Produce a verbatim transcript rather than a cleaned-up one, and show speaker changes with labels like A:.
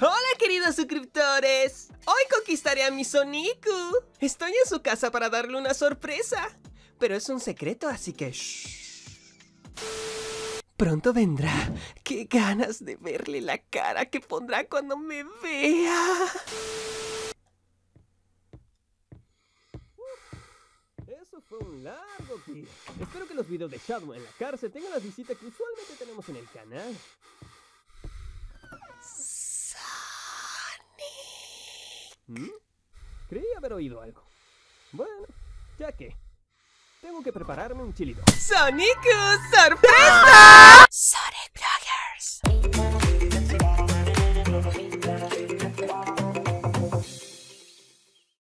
A: Hola, queridos suscriptores. Hoy conquistaré a mi Sonicu. Estoy en su casa para darle una sorpresa, pero es un secreto, así que shh. Pronto vendrá. Qué ganas de verle la cara que pondrá cuando me vea. Eso fue un largo día. Espero que los videos de Shadow en la cárcel tengan la visita que usualmente tenemos en el canal. ¿Mm? Creí haber oído algo. Bueno, ya que tengo que prepararme un chilito. ¡Sonicu! ¡Sorpresa! ¡Ah! Sonic Bloggers.